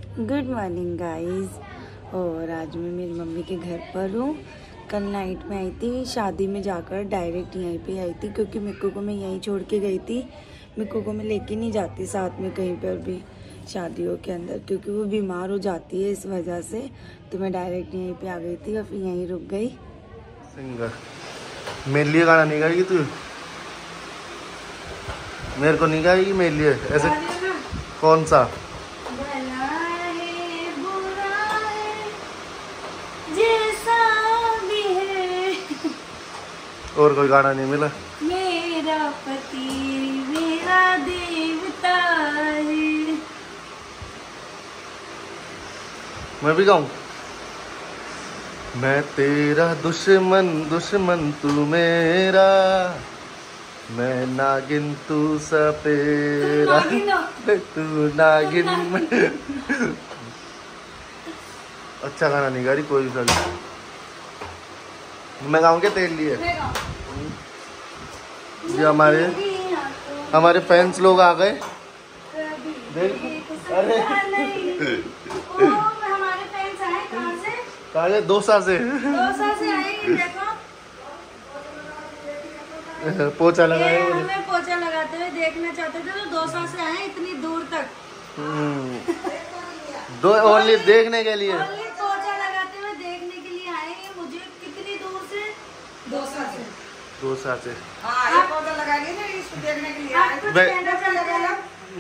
Good morning guys. और आज मैं मेरी मम्मी के घर पर हूँ। कल नाइट में आई थी, शादी में जाकर डायरेक्ट यहीं पे आई थी क्योंकि मिक्कू को मैं यहीं छोड़ के गई थी। मिक्कू को मैं लेके नहीं जाती साथ में कहीं पर भी शादियों के अंदर, क्योंकि वो बीमार हो जाती है, इस वजह से तो मैं डायरेक्ट यहीं पे आ गई थी और फिर यहीं रुक गई। सिंगर मेरे लिए गाना नहीं गाएगी तू? मेरे को नहीं गाएगी मेरे लिए? ऐसे कौन सा? और कोई गाना नहीं मिला? मेरा पति मेरा देवता है। मैं भी गाऊं? मैं तेरा दुश्मन दुश्मन तू मेरा, मैं नागिन तू सपेरा, तू नागिन अच्छा गाना नहीं गा रही कोई सा। मैं गाऊं क्या तेरे लिए? ये हमारे फैंस लोग आ गए। अरे हमारे फैंस आए कहाँ से? कहाँ से? दोसा से आए। देखो पोछा लगाए, हमें पोछा लगाते हुए देखना चाहते थे, तो दोसा से आए इतनी दूर तक। दो ओनली देखने के लिए, पोछा लगाते हुए देखने के लिए आए। मुझे कितनी दूर से? दोसा से। ये पौधा लगाएंगे ना, इसको देखने के लिए आए।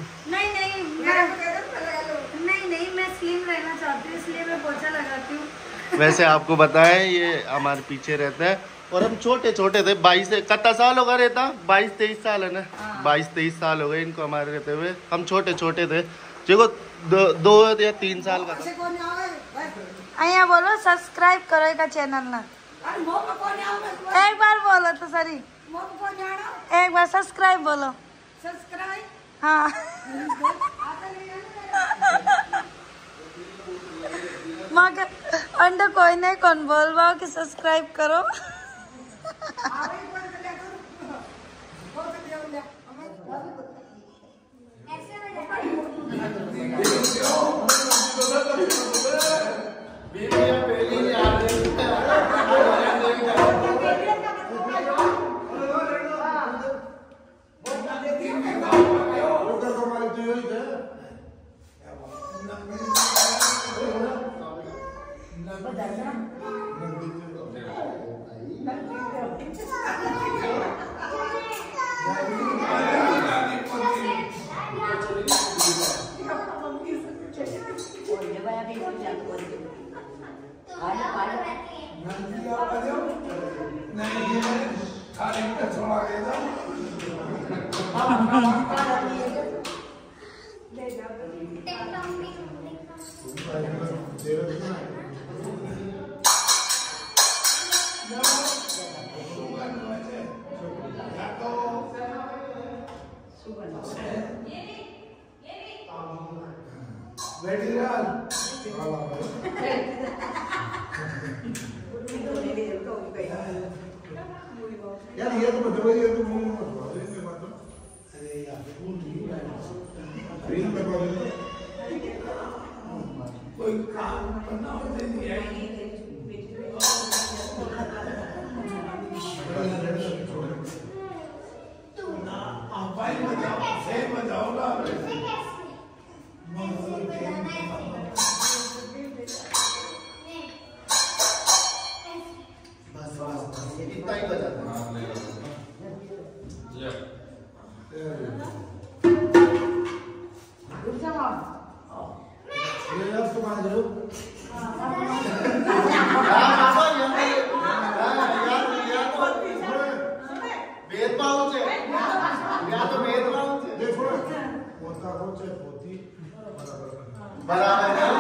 नहीं, मैं स्लिम रहना चाहती हूँ, इसलिए मैं पोछा लगाती हूँ। वैसे आपको बताएं ये हमारे पीछे रहता है और हम छोटे छोटे थे। 22 कितना साल होगा रहता? 22-23 साल है ना? 22-23 साल हो गए इनको हमारे रहते हुए। हम छोटे छोटे थे, देखो 2 या 3 साल का था। अया बोलो सब्सक्राइब करो का चैनल ना। एक बार बोलो तो सरी, एक बार सब्सक्राइब बोलो। हाँ मगर अंडर कोई नहीं कौन बोल रहा कि सब्सक्राइब करो। यार ये तो मतलब ये तो मुंह में बात है, ये बात तो अरे यार फूल नहीं ग्रीन पे बोले कोई काम करना हो तो नहीं है। तो ना आप भाई बजाओ, से बजाओ ना इतना ही बजा भेदभाव से या तो भेदभाव से देखो पोता हो चाहे पोती बराबर है।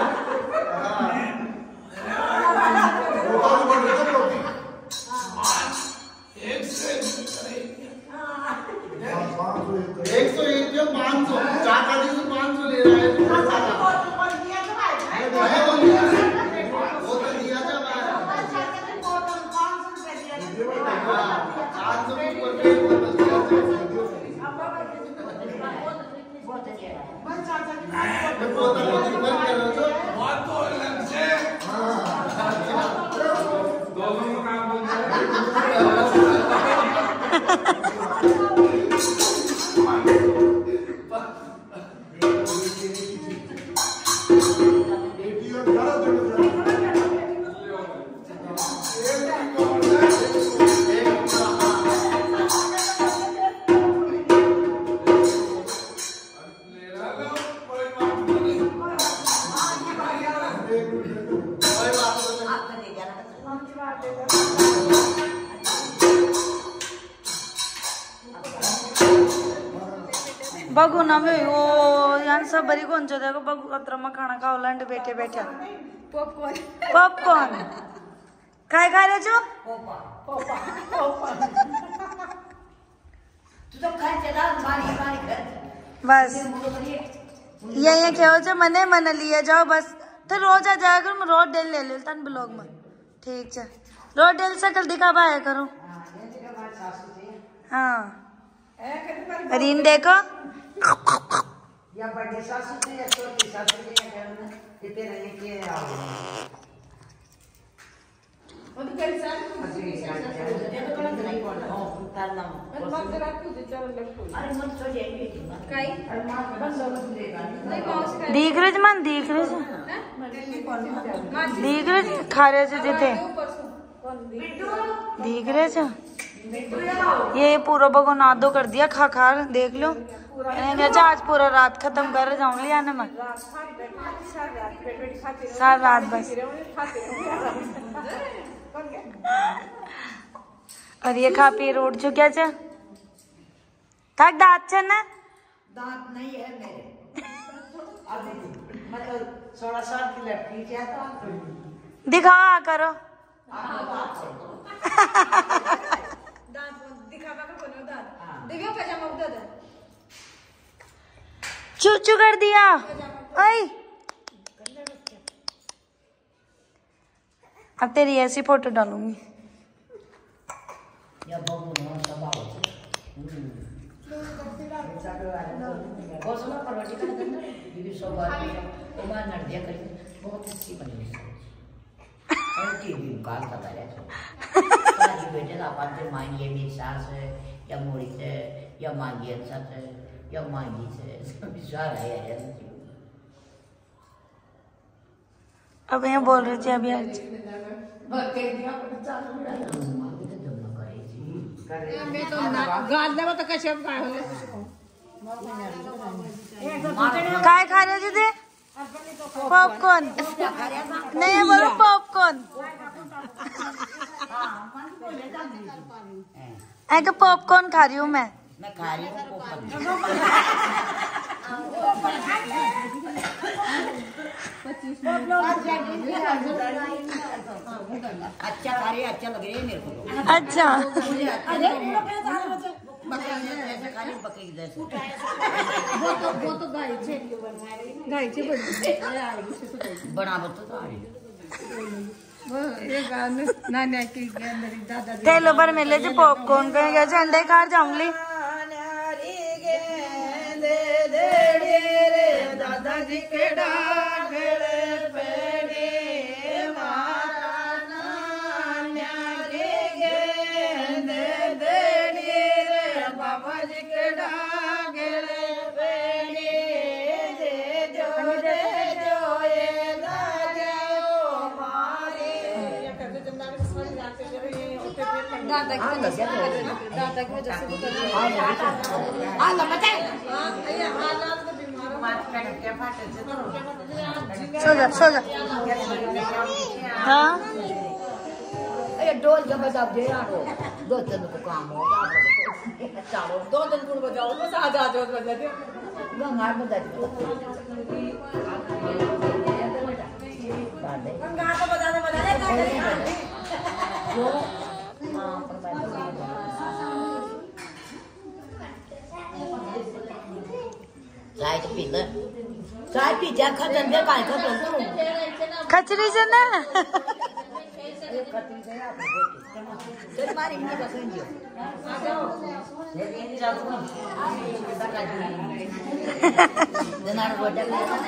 मैं बगू ना में वो यार सब बड़ी कौन सा देखो बगू कतरा में खाना खाओ लंड बैठे बैठे पॉपकॉर्न काय खा रहे जो बस ये क्या हो मने मन लिया जाओ बस तो रोज आ जाया करो मैं रोज डेल ले ले तन ब्लॉग में ठीक है रोज डेल से कल दिखा पाया करो हाँ रीन देखो या बड़े सासू से या छोटी सासू से या ये तेरा ये क्या है वो तो कल साल ये तो कल नहीं बोल ओ ताला मत जरा तुझे चल लगतो अरे मत सो जाएगी काई अरे मां बस लोग देगा नहीं पाउस कर देख रहे खा रहे थे देते देख रहे थे ये पूरा भगवान आदो कर दिया खा खा देख लो आज पूरा रात खत्म कर जाऊंगी आने में सारी रात बस और ये खा पी उठ चुका चा थक दांत छ ना दांत नहीं है मेरे अभी मतलब 16 साल की लड़की क्या था दिखा करो दांत दिखावा का कोनो दांत दिव्या पजामा उधर चूचू कर दिया ओए अब तेरी ऐसी फोटो डालूंगी या बाबू ना सब आओ बहुत परवटी का दीदी सब बात उमा नदिया करी बहुत अच्छी बनी है और टीवी काल का है आज बेटे ना पाते मांगिए मेरी सास है या मोरी से या मांगिए साथ है या मांगी से सब विचार है अब यहाँ बोल रहे थे अभी आज मैं तो गाल देवा तो कैसे काय होले काय खा रहे थे पॉपकॉर्न नहीं बोलो पॉपकॉर्न ऐसे पॉपकॉर्न खा रही हूँ मैं खा रही हूँ अच्छा खा रही अच्छा लग रही है मेरे को अच्छा वो तो गाय छे बना बतो तो वो ये गाने नाना की अंदर दादा तेलो पर मिले जो पॉपकॉर्न करेंगे झंडे खा जाऊंगी दादाजी के डागले पेड़े मारा नान्यारी गेंदे देड़ी रे बाबा जी के डागले पेड़े जे जो ये दादा मारे दादा की वजह से सो जा हाँ ये डोल जब बजा दे यार दो दिन को काम हो चलो 2 दिन पूर्व बजाओ बस आज आज बजा दे वो मार बजा दे गा तो बजा दे जो चाय तो पी ले चाय पी जा खतन दे काय खतन खचरी से ना खतन दे आप चल मारी नहीं बसन दियो आ जाओ ये नहीं जाओ जनार बोटा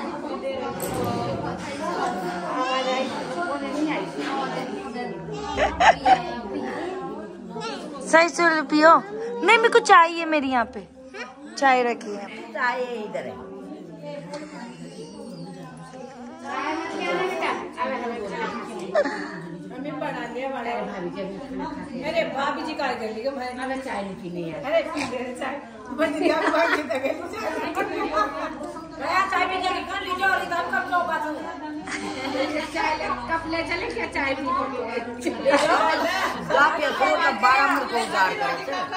सही से पियो नहीं मेरे को चाहिए मेरी यहाँ पे चाय रखी है चाय इधर है चाय भाभी जी मेरे भाभी जी काय कर ली मैं अरे चाय नहीं पीनी है। अरे पी ले चाय बंदिया भाभी तक गया चाय में जाके कर लीजिए और इधर कब लो बात चाय कप ले चले क्या चाय पी आप ये को 12 मिनट को उधार कर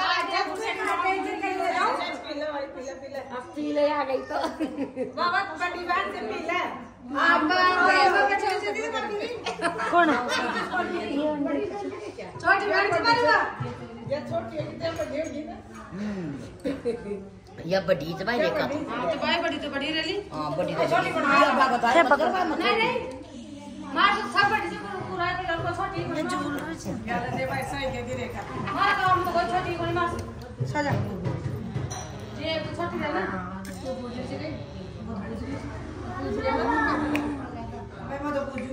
अब पी ले आ गई तो बाबा बड़ी बात से पी ले आप कौन है? छोटी बड़ी मारेगा ये छोटी है कितने बड़ी होगी ना या बड़ी तो भाई देखा तो भाई बड़ी तो बड़ी रही हां बड़ी तो छोटी बना नहीं नहीं मार सब बड़ी से पूरा के लड़को छोटी यार दे भाई सही के दे देखा मार तो हम को छोटी को मार सजा ये छोटी है ना मैं तो पूछूं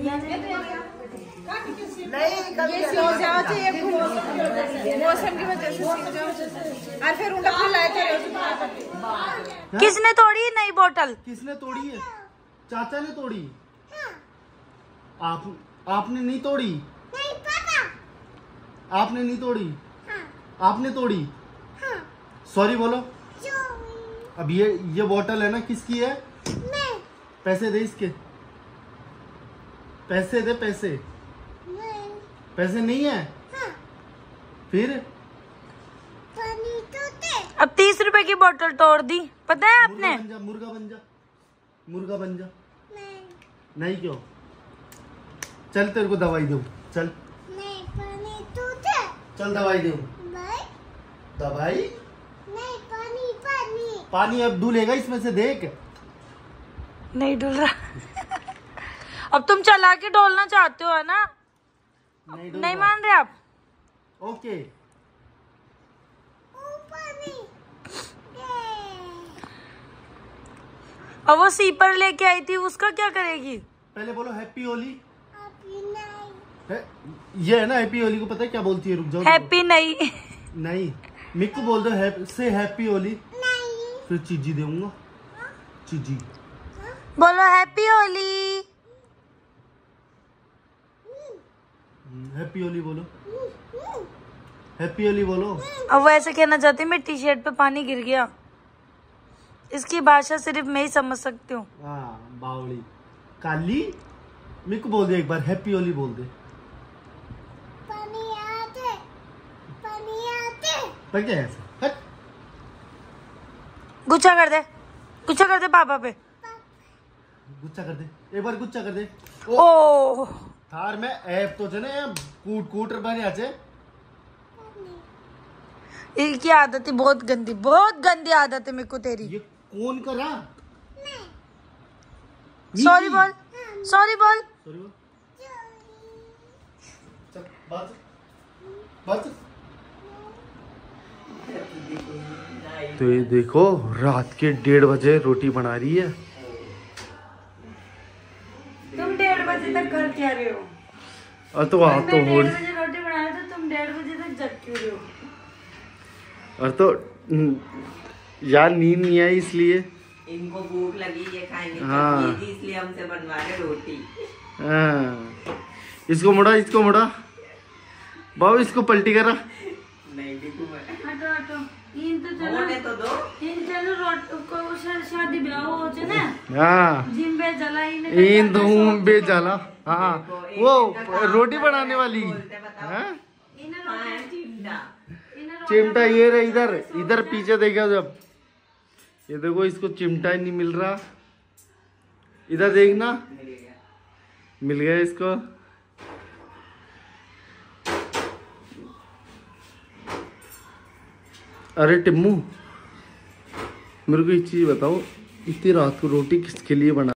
नहीं ये सीज जाओ ये मौसम की वजह से सीज जाओ और फिर उनका फूल आए थे किसने तोड़ी नई बोतल? किसने तोड़ी है? चाचा ने तोड़ी। आपने नहीं तोड़ी? नहीं पापा। आपने नहीं तोड़ी? आपने तोड़ी? सॉरी बोलो। अब ये बोतल है ना किसकी है? पैसे दे इसके। पैसे दे पैसे। पैसे नहीं है? फिर अब 30 रुपए की बोतल तोड़ दी, पता है आपने? मुर्गा बन जा। नहीं क्यों? चल तेरे को दवाई दूं। चल दवाई दूं। दवाई? पानी अब डूलेगा इसमें से, देख। नहीं डुल रहा। अब तुम चला के डोलना चाहते हो है ना? नहीं मान रहे आप? ओके। अब वो सीपर लेके आई थी, उसका क्या करेगी? पहले बोलो हैप्पी होली। ये है ना हैप्पी होली को पता है क्या बोलती है? रुक जाओ। हैप्पी नहीं मिक को बोल दो से हैप्पी होली। फिर चीजी दूंगा। चीजी बोलो हैप्पी होली। हैप्पी होली बोलो। हैप्पी होली बोलो। अब वो ऐसे कहना चाहती है मेरी टी शर्ट पे पानी गिर गया। इसकी भाषा सिर्फ मैं ही समझ सकती हूँ। हाँ बावली काली। मिक को बोल दे एक बार हैप्पी होली बोल दे। पर क्या है ऐसा? हट। गुच्छा कर दे पापा पे। गुच्छा कर दे एक बार, गुच्छा कर दे। ओ थार में ऐप तो ने कूटर बने आचे। इनकी आदत है बहुत गंदी आदत है मेरे को तेरी। ये कौन करा? सॉरी बोल। सॉरी बोल। चल बात। तो ये देखो रात के 1:30 बजे रोटी बना रही है। तुम 1:30 बजे तक कर क्या रहे हो? और तो वहाँ तो 1:30 बजे रोटी बनाया तो तुम 1:30 बजे तक जग क्यों रहे हो? और तो यार नींद नहीं आई इसलिए। इनको भूख लगी ये खाएंगे हाँ। इसलिए हमसे बनवा रहे रोटी। हाँ। इसको मुड़ा बाबू, इसको पलटी करा। नहीं भी तू हटो इन तो चलो रोटी को शादी ब्याह हो चे ना। हाँ जिम पे जला इन धूम बे जाला। हाँ वो रोटी बनाने वाली। हाँ चिमटा ये रहा इधर पीछे देखा जब। ये देखो इसको चिमटा ही नहीं मिल रहा। इधर देखना मिल गया इसको। अरे टिम्मू मेरे को एक चीज बताओ, इतनी रात को रोटी किसके लिए बना?